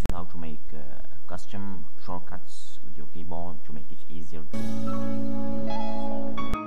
how to make custom shortcuts with your keyboard to make it easier to use.